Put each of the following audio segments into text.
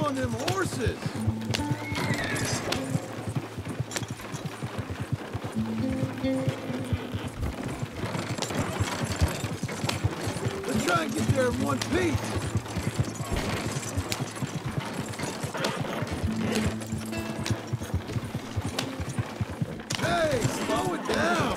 on them horses! Let's try and get there in one piece! Hey, slow it down!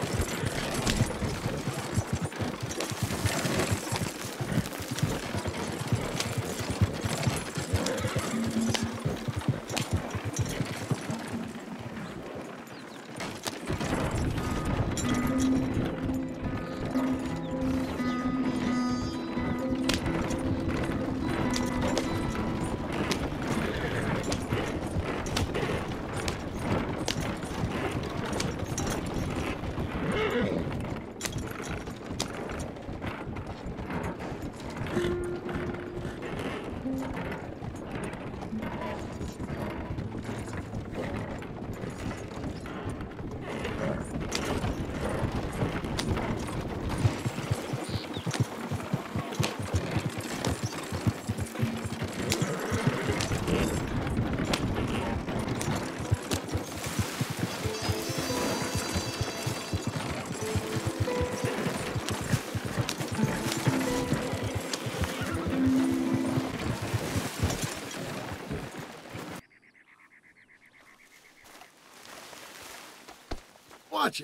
Watch it.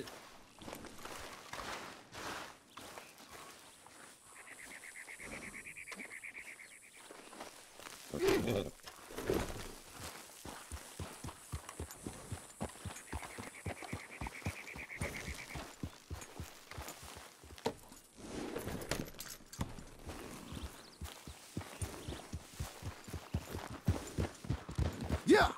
Yeah.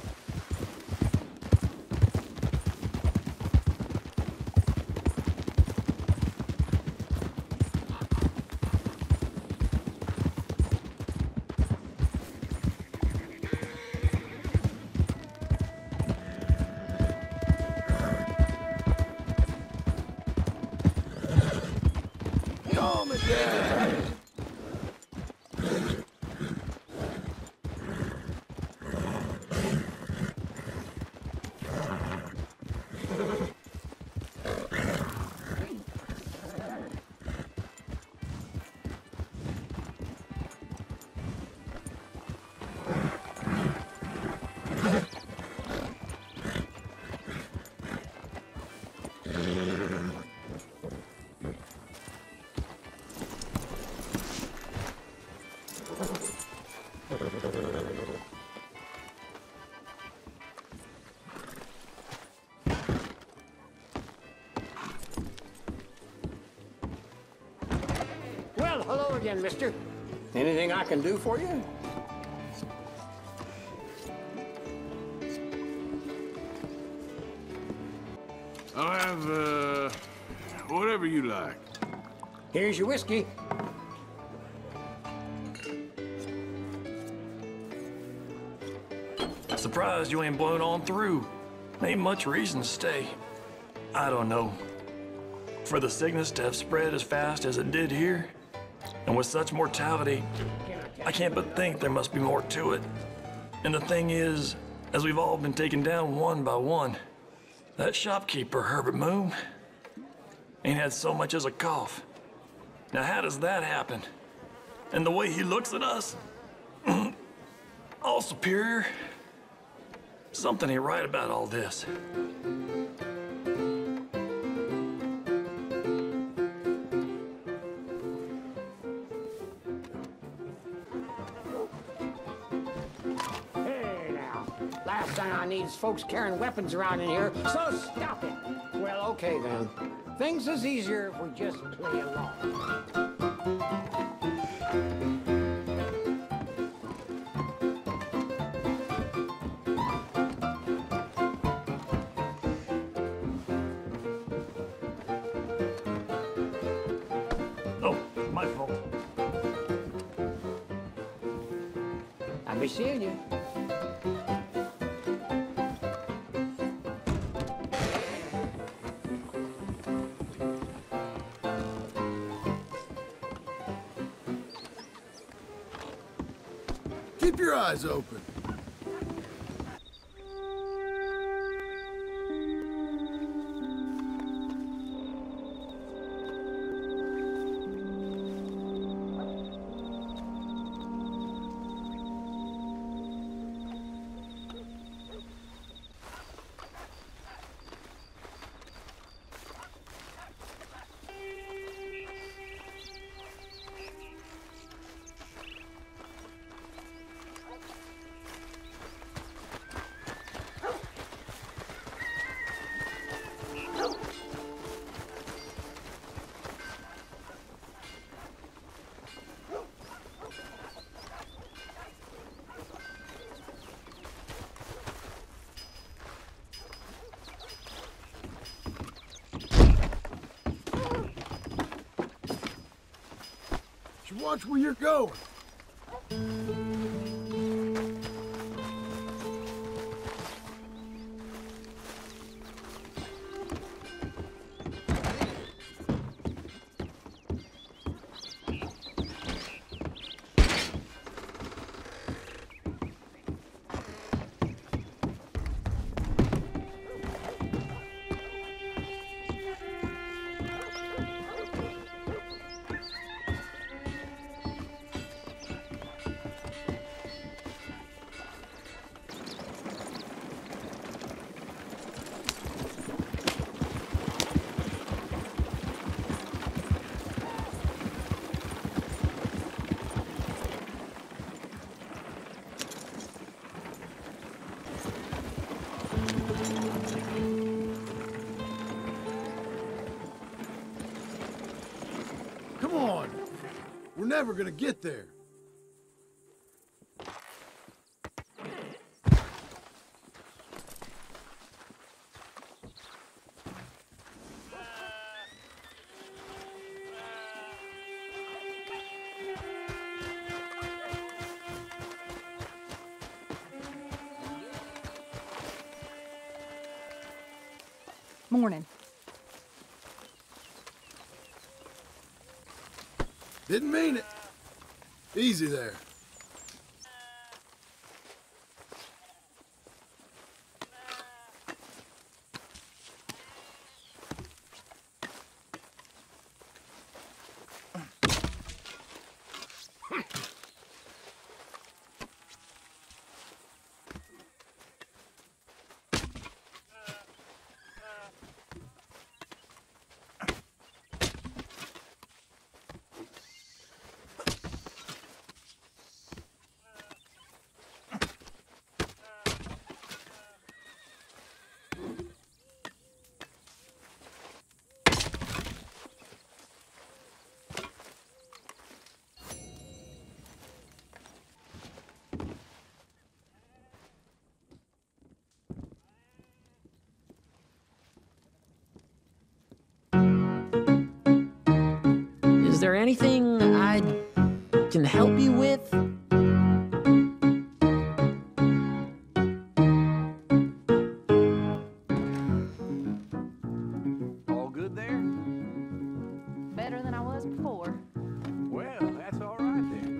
Calm it down. Well, hello again, mister. Anything I can do for you? I'll have, whatever you like. Here's your whiskey. Surprised you ain't blown on through. Ain't much reason to stay. I don't know. For the sickness to have spread as fast as it did here, and with such mortality, I can't but think there must be more to it. And the thing is, as we've all been taken down one by one, that shopkeeper, Herbert Moon, ain't had so much as a cough. Now how does that happen? And the way he looks at us, all superior. Something ain't right about all this. Hey, now. Last thing I need is folks carrying weapons around in here, so stop it. Well, okay then. Things is easier if we just play along. Oh, my fault. I'll be seeing you. Keep your eyes open. Watch where you're going. Come on. We're never gonna get there. Morning. Didn't mean it. Easy there. Is there anything I can help you with? All good there? Better than I was before. Well, that's all right then.